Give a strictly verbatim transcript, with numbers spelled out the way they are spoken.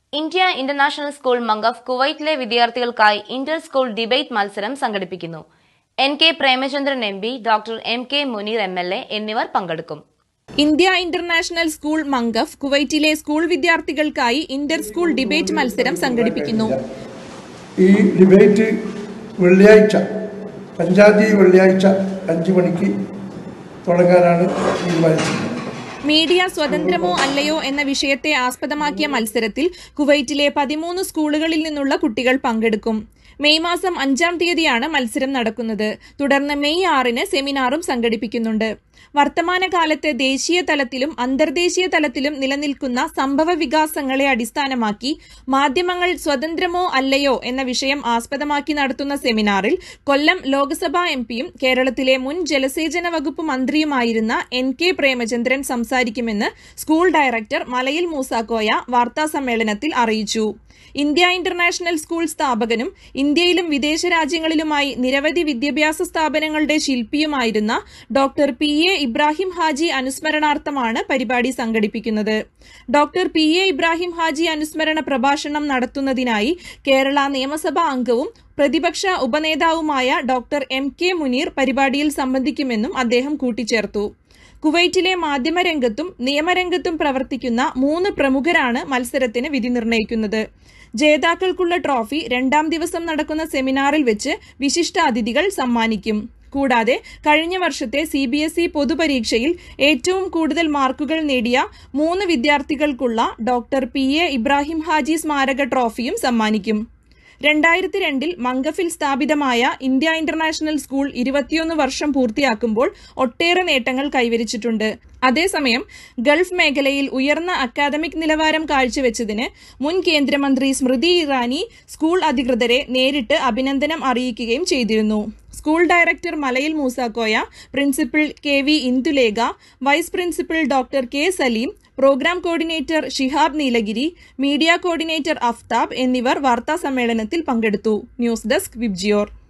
India International School Mangaf കുവൈറ്റിലെ വിദ്യാർത്ഥികൾക്കായി inter school debate മത്സരം സംഘടിപ്പിക്കുന്നു. N K Premachandran M P, doctor M K Muneer M L A എന്നിവർ പങ്കെടുക്കും. ഇന്ത്യ ഇന്റർനാഷണൽ സ്കൂൾ മംഗഫ് കുവൈറ്റിലെ സ്കൂൾ വിദ്യാർത്ഥികൾക്കായി ഇന്റർ സ്കൂൾ ഡിബേറ്റ് മത്സരം സംഘടിപ്പിക്കുന്നു. ഈ ഡിബേറ്റ് വെള്ളിയാഴ്ച അഞ്ചാം തീയതി വെള്ളിയാഴ്ച അഞ്ചു മണിക്ക് തുടങ്ങാനാണ് തീരുമാനിച്ചത്. മീഡിയ സ്വതന്ത്രമോ അല്ലയോ എന്ന വിഷയത്തെ ആസ്പദമാക്കിയ മത്സരത്തിൽ കുവൈറ്റിലെ പതിമൂന്ന് സ്കൂളുകളിൽ നിന്നുള്ള കുട്ടികൾ പങ്കെടുക്കും. മെയ് മാസം അഞ്ചാം തീയതിയാണ് മത്സരം നടക്കുന്നത്. തുടർന്ന് മെയ് ആറിന് സെമിനാറും സംഘടിപ്പിക്കുന്നുണ്ട്. വർത്തമാനകാലത്ത് ദേശീയ തലത്തിലും അന്തർദേശീയ തലത്തിലും നിലനിൽക്കുന്ന സംഭവ വികാസങ്ങളെ അടിസ്ഥാനമാക്കി മാധ്യമങ്ങൾ സ്വതന്ത്രമോ അല്ലയോ എന്ന വിഷയം ആസ്പദമാക്കി നടത്തുന്ന സെമിനാറിൽ കൊല്ലം ലോക്സഭാ എം പിയും കേരളത്തിലെ മുൻ ജലസേചന വകുപ്പ് മന്ത്രിയുമായിരുന്ന എൻ കെ പ്രേമചന്ദ്രൻ സംസാരിക്കുമെന്ന് സ്കൂൾ ഡയറക്ടർ മലയിൽ മൂസാക്കോയ വാർത്താസമ്മേളനത്തിൽ അറിയിച്ചു. ഇന്ത്യ ഇന്റർനാഷണൽ സ്കൂൾ സ്ഥാപകനും ഇന്ത്യയിലും വിദേശ രാജ്യങ്ങളിലുമായി നിരവധി വിദ്യാഭ്യാസ സ്ഥാപനങ്ങളുടെ ശില്പിയുമായിരുന്ന doctor P A Ibrahim Haji അനുസ്മരണാർത്ഥമാണ് പരിപാടി സംഘടിപ്പിക്കുന്നത്. Doctor P A Ibrahim Haji അനുസ്മരണ പ്രഭാഷണം നടത്തുന്നതിനായി കേരള നിയമസഭാ അംഗവും പ്രതിപക്ഷ ഉപനേതാവുമായ ഡോക്ടർ എം കെ മുനീർ പരിപാടിയിൽ സംബന്ധിക്കുമെന്നും അദ്ദേഹം കൂട്ടിച്ചേർത്തു. കുവൈറ്റിലെ മാധ്യമരംഗത്തും നിയമരംഗത്തും പ്രവർത്തിക്കുന്ന മൂന്ന് പ്രമുഖരാണ് മത്സരത്തിന് വിധി നിർണ്ണയിക്കുന്നത്. ജേതാക്കൾക്കുള്ള ട്രോഫി രണ്ടാം ദിവസം നടക്കുന്ന സെമിനാറിൽ വെച്ച് വിശിഷ്ടാതിഥികൾ സമ്മാനിക്കും. കൂടാതെ കഴിഞ്ഞ വർഷത്തെ സി ബി എസ് ഇ പൊതുപരീക്ഷയിൽ ഏറ്റവും കൂടുതൽ മാർക്കുകൾ നേടിയ മൂന്ന് വിദ്യാർത്ഥികൾക്കുള്ള doctor P A Ibrahim Haji സ്മാരക ട്രോഫിയും സമ്മാനിക്കും. രണ്ടായിരത്തി രണ്ടിൽ മംഗഫിൽ സ്ഥാപിതമായ ഇന്ത്യ ഇന്റർനാഷണൽ സ്കൂൾ ഇരുപത്തിയൊന്ന് വർഷം പൂർത്തിയാക്കുമ്പോൾ ഒട്ടേറെ നേട്ടങ്ങൾ കൈവരിച്ചിട്ടുണ്ട്. അതേസമയം ഗൾഫ് മേഖലയിൽ ഉയർന്ന അക്കാദമിക് നിലവാരം കാഴ്ചവെച്ചതിന് മുൻ കേന്ദ്രമന്ത്രി സ്മൃതി ഇറാനി സ്കൂൾ അധികൃതരെ നേരിട്ട് അഭിനന്ദനം അറിയിക്കുകയും ചെയ്തിരുന്നു. School director Malayil Moosakoya, principal K V Indulekha, vice principal doctor K Saleem, programme coordinator Shihab Nilgiri, media coordinator Aftab എന്നിവർ വാർത്താസമ്മേളനത്തിൽ പങ്കെടുത്തു. News desk VIBGYOR.